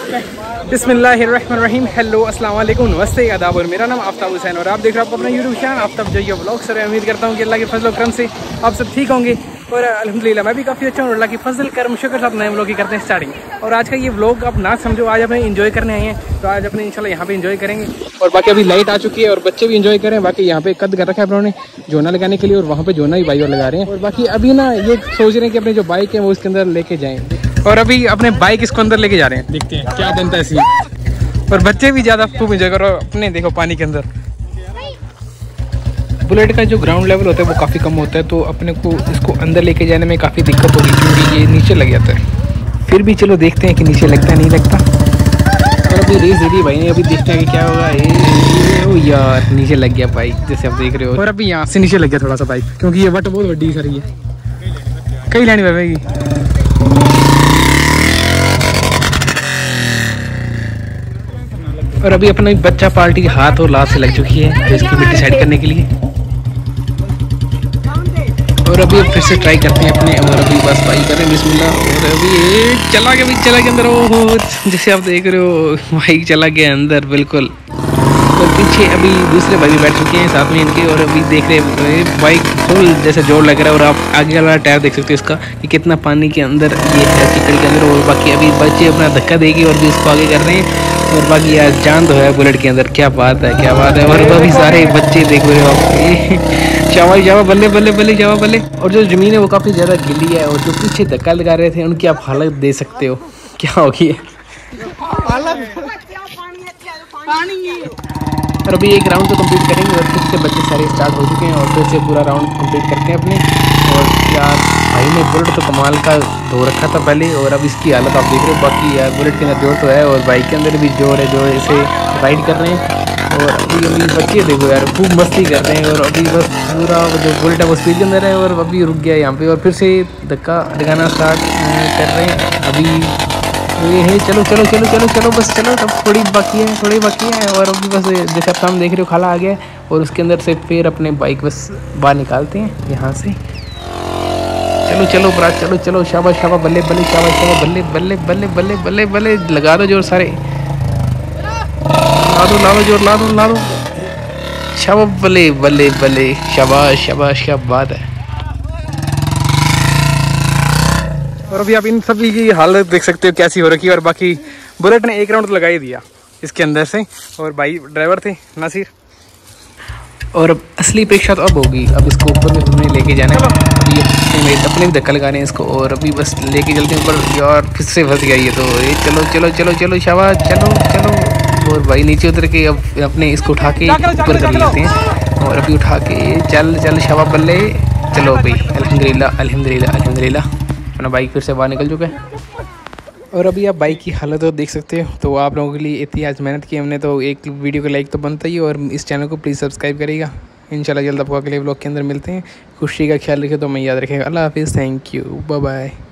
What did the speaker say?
बिस्मिल्लाहिर्रहमानिर्रहीम। हेलो अस्सलाम वालेकुम, नमस्ते, आदाब। और मेरा नाम आफ्ताब हुसैन और आप देख रहे हो अपना यूट्यूब चैनल आफ्ताब जो व्लॉग सर। उम्मीद करता हूँ कि अल्लाह के फजल करम से आप सब ठीक होंगे और अल्हम्दुलिल्लाह मैं भी काफ़ी अच्छा हूँ। अल्लाह की फजल करम शुक्र साथ नए व्लॉग की करते हैं स्टार्टिंग। और आज का ये व्लॉग आप ना समझो, आज अपने इंजॉय करने आए हैं, तो आज अपने इंशाल्लाह यहाँ पे इंजॉय करेंगे। और बाकी अभी लाइट आ चुकी है और बच्चे भी इंजॉय करें। बाकी यहाँ पे कद कर रखा है उन्होंने जोना लगाने के लिए और वहाँ पे जोना ही बाइक लगा रहे हैं। और बाकी अभी ना ये सोच रहे हैं कि अपने जो बाइक है वो इसके अंदर लेके जाएँ और अभी अपने बाइक इसको अंदर लेके जा रहे हैं। देखते हैं क्या बनता है सीन। और बच्चे भी ज़्यादा खूब इंजॉय करो अपने, देखो पानी के अंदर। बुलेट का जो ग्राउंड लेवल होता है वो काफ़ी कम होता है, तो अपने को इसको अंदर लेके जाने में काफ़ी दिक्कत होगी क्योंकि ये नीचे लग जाता है। फिर भी चलो देखते हैं कि नीचे लगता है नहीं लगता। और अभी रेस दे दी भाई ने, अभी देखते हैं कि क्या होगा। ओ यार नीचे लग गया बाइक, जैसे आप देख रहे हो। और अभी यहाँ से नीचे लग गया थोड़ा सा बाइक, क्योंकि ये वट बहुत बड़ी सारी है, कई लाइन बैठेगी। और अभी अपना बच्चा पार्टी हाथ और लात से लग चुकी है तो इसकी मिट्टी साइड करने के लिए। और अभी फिर से ट्राई करते हैं अपने। और अभी बस भाई करें बिस्मिल्लाह। और अभी चला गया अंदर। ओहो, जैसे आप देख रहे हो बाइक चला गया अंदर बिल्कुल। और पीछे अभी दूसरे भाई भी बैठ चुके हैं साथ में इनके और अभी देख रहे हैं बाइक फुल जैसे जोर लग रहा है। और आप आगे वाला टायर देख सकते हो इसका कि कितना पानी के अंदर ये है, चिकड़ के अंदर। और बाकी अभी बच्चे अपना धक्का देगी और भी इसको आगे कर रहे हैं। और बाकी यार जान तो है बुलेट के अंदर, क्या बात है क्या बात है। और अभी सारे बच्चे देख रहे हो आप, शाबाश शाबाश, बल्ले बल्ले बल्ले शाबाश बल्ले। और जो ज़मीन है वो काफ़ी ज़्यादा गिली है और जो पीछे धक्का लगा रहे थे उनकी आप हालत दे सकते हो क्या होगी है। और अभी एक राउंड तो कंप्लीट करेंगे और फिर से बच्चे सारे स्टार्ट हो चुके हैं और फिर से पूरा राउंड कंप्लीट करते हैं अपने। और यार भाई ने बुलेट तो कमाल का धो रखा था पहले और अब इसकी हालत आप देख रहे हो। बाकी यार बुलेट के अंदर जोर तो है और बाइक के अंदर भी जोर है, जो इसे राइड कर रहे हैं। और अभी बच्चे देखो यार खूब मस्ती कर रहे हैं। और अभी बस पूरा जो बुलेट है वो स्पीड के अंदर है और अभी रुक गया यहाँ पे और फिर से धक्का लगाना स्टार्ट कर रहे हैं अभी। ये है चलो चलो चलो चलो चलो बस चलो, अब थोड़ी बाकी है। और अभी बस जैसे आप देख रहे हो खाला आ गया और उसके अंदर से फिर अपने बाइक बस बाहर निकालते हैं यहाँ से। चलो चलो ब्रा, चलो चलो, शाबाश शाबाश, बल्ले बल्ले, शाबाश शाबाश, बल्ले बल्ले बल्ले बल्ले बल्ले बल्ले, लगा दो जोर सारे, ला दो जोर, ला दो शाबाश, बल्ले बल्ले बल्ले, शाबाश शाबाश, क्या बात है। और अभी आप इन सभी की हालत देख सकते हो कैसी हो रखी है। और बाकी बुलेट ने एक राउंड तो लगा ही दिया इसके अंदर से और भाई ड्राइवर थे नासिर। और अब असली परीक्षा तो अब होगी, अब इसको ऊपर में हमने लेके जाना है। अभी अपने भी धक्का लगाने हैं इसको और अभी बस लेके चलते हैं ऊपर। यार फिर से फंस गया ये तो। ये चलो चलो चलो चलो शाबाश, चलो चलो। और भाई नीचे उतर के अब अपने इसको उठा के ऊपर कर लेते हैं। और अभी उठा के चल चल शाबाश बल्ले, चलो भाई, अल्हम्दुलिल्लाह अल्हम्दुलिल्लाह अल्हम्दुलिल्लाह। अपना बाइक फिर से बाहर निकल चुका है। और अभी आप बाइक की हालत तो देख सकते हो। तो आप लोगों के लिए इतनी आज मेहनत की हमने, तो एक वीडियो को लाइक तो बनता ही है और इस चैनल को प्लीज़ सब्सक्राइब करिएगा। इंशाल्लाह जल्द आपको अगले व्लॉग के अंदर मिलते हैं। खुशी का ख्याल रखिए तो मैं याद रखेगा। अल्लाह हाफिज़, थैंक यू, बाय बाय।